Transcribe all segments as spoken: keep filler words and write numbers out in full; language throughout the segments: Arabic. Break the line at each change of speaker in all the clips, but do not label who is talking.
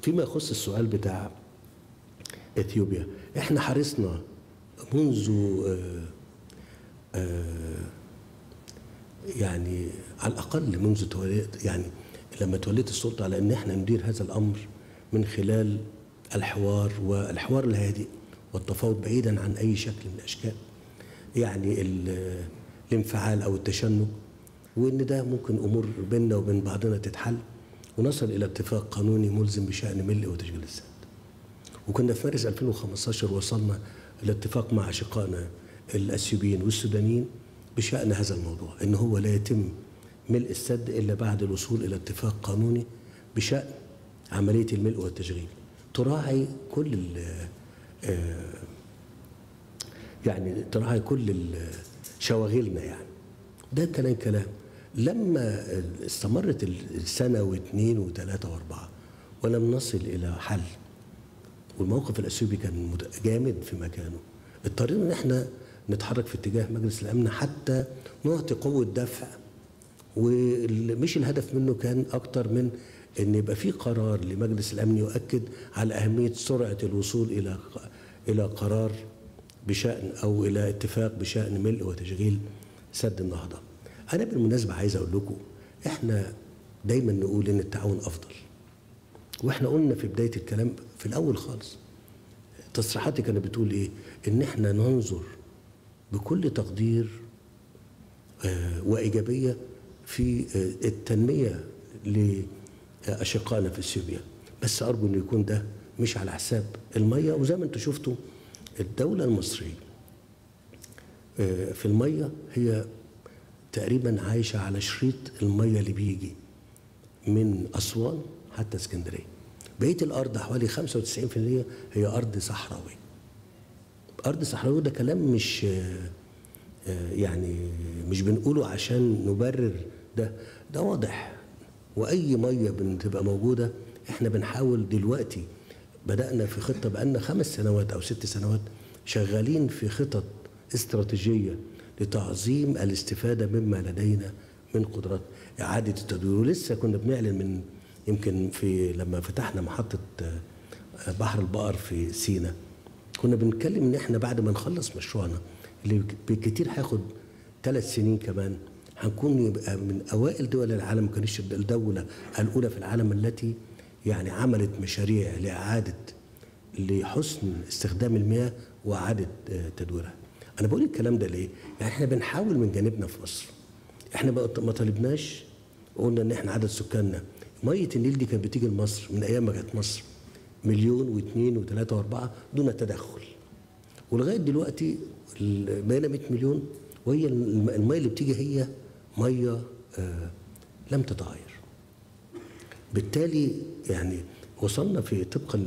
فيما يخص السؤال بتاع اثيوبيا، احنا حرصنا منذ آآ آآ يعني على الاقل منذ توليت يعني لما توليت السلطه على ان احنا ندير هذا الامر من خلال الحوار والحوار الهادئ والتفاوض بعيدا عن اي شكل من الاشكال يعني الانفعال او التشنج، وان ده ممكن امور بيننا وبين بعضنا تتحل ونصل الى اتفاق قانوني ملزم بشان ملء وتشغيل السد. وكنا في مارس ألفين وخمسطاشر وصلنا الى اتفاق مع اشقائنا الاثيوبيين والسودانيين بشان هذا الموضوع، ان هو لا يتم ملء السد الا بعد الوصول الى اتفاق قانوني بشان عمليه الملء والتشغيل تراعي كل يعني تراعي كل شواغلنا. يعني ده كلام كلام لما استمرت السنه واثنين وثلاثه واربعه ولم نصل الى حل والموقف الاثيوبي كان جامد في مكانه، اضطرينا ان احنا نتحرك في اتجاه مجلس الامن حتى نعطي قوه دفع، ومش الهدف منه كان اكتر من ان يبقى في قرار لمجلس الامن يؤكد على اهميه سرعه الوصول الى الى قرار بشان او الى اتفاق بشان ملء وتشغيل سد النهضه. انا بالمناسبه عايز اقول لكم احنا دايما نقول ان التعاون افضل، واحنا قلنا في بدايه الكلام في الاول خالص تصريحاتي كانت بتقول ايه؟ ان احنا ننظر بكل تقدير آه وايجابيه في آه التنميه لاشقائنا في اثيوبيا، بس ارجو انه يكون ده مش على حساب الميه. وزي ما انتم شفتوا الدوله المصريه آه في الميه هي تقريبا عايشه على شريط الميه اللي بيجي من اسوان حتى اسكندريه. بقيه الارض حوالي خمسة وتسعين بالمئة هي ارض صحراويه. ارض صحراويه ده كلام مش يعني مش بنقوله عشان نبرر ده، ده واضح. واي ميه بتبقى موجوده احنا بنحاول دلوقتي، بدانا في خطه بقالنا خمس سنوات او ست سنوات شغالين في خطط استراتيجيه لتعظيم الاستفاده مما لدينا من قدرات اعاده التدوير. ولسه كنا بنعلن من يمكن في لما فتحنا محطه بحر البقر في سينا كنا بنتكلم ان احنا بعد ما نخلص مشروعنا اللي بالكتير هياخد ثلاث سنين كمان هنكون يبقى من اوائل دول العالم، ما كانتش الدوله الاولى في العالم التي يعني عملت مشاريع لاعاده لحسن استخدام المياه واعاده تدويرها. انا بقول الكلام ده ليه؟ يعني احنا بنحاول من جانبنا في مصر، احنا ما طالبناش وقلنا ان احنا عدد سكاننا ميه النيل دي كانت بتيجي لمصر من ايام ما كانت مصر مليون واثنين وثلاثه واربعه دون تدخل، ولغايه دلوقتي بقينا مئة مليون وهي الميه اللي بتيجي هي ميه آه لم تتغير. بالتالي يعني وصلنا في طبقا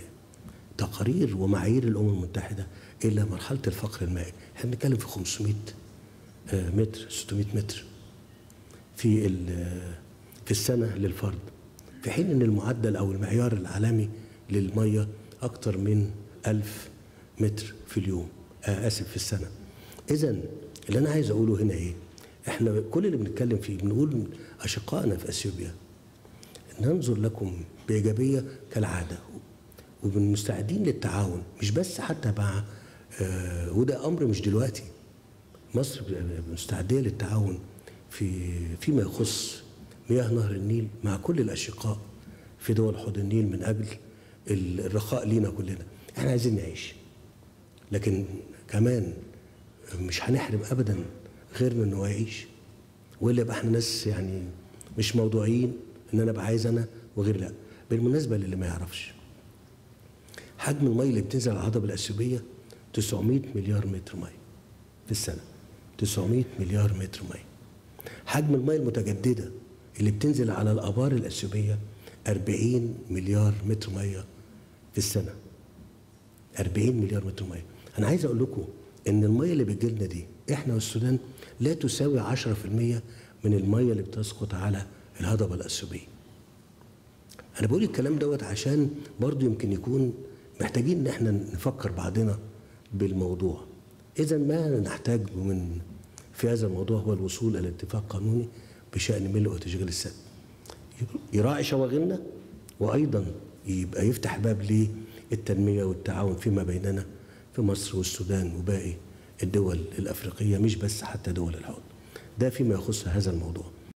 لتقارير ومعايير الامم المتحده الى مرحله الفقر المائي، احنا بنتكلم في خمسمئة آه متر ستمئة متر في في السنه للفرد، في حين ان المعدل او المعيار العالمي للميه اكثر من ألف متر في اليوم آه اسف في السنه. اذا اللي انا عايز اقوله هنا ايه؟ احنا كل اللي بنتكلم فيه بنقول اشقائنا في اثيوبيا ننظر لكم بايجابيه كالعاده ومستعدين للتعاون، مش بس حتى مع آه وده امر مش دلوقتي، مصر مستعديه للتعاون في فيما يخص مياه نهر النيل مع كل الاشقاء في دول حوض النيل من اجل الرخاء لينا كلنا. احنا عايزين نعيش، لكن كمان مش هنحرم ابدا غيرنا انه يعيش، والا يبقى احنا ناس يعني مش موضوعيين ان انا ابقى عايز انا وغير لا. بالمناسبه للي ما يعرفش حجم الميه اللي بتنزل على الهضبه الاثيوبيه تسعمئة مليار متر ميه في السنه، تسعمئة مليار متر ميه. حجم الميه المتجدده اللي بتنزل على الابار الاثيوبيه أربعين مليار متر ميه في السنه، أربعين مليار متر ميه. انا عايز اقول لكم ان الميه اللي بتجي لنا دي احنا والسودان لا تساوي عشرة بالمئة من الميه اللي بتسقط على الهضبه الاثيوبيه. انا بقول الكلام دوت عشان برضو يمكن يكون محتاجين ان احنا نفكر بعضنا بالموضوع. اذا ما نحتاج من في هذا الموضوع هو الوصول الى اتفاق قانوني بشان ملء وتشغيل السد يراعي شواغلنا وايضا يبقى يفتح باب للتنمية والتعاون فيما بيننا في مصر والسودان وباقي الدول الأفريقية، مش بس حتى دول الحوض. ده فيما يخص هذا الموضوع.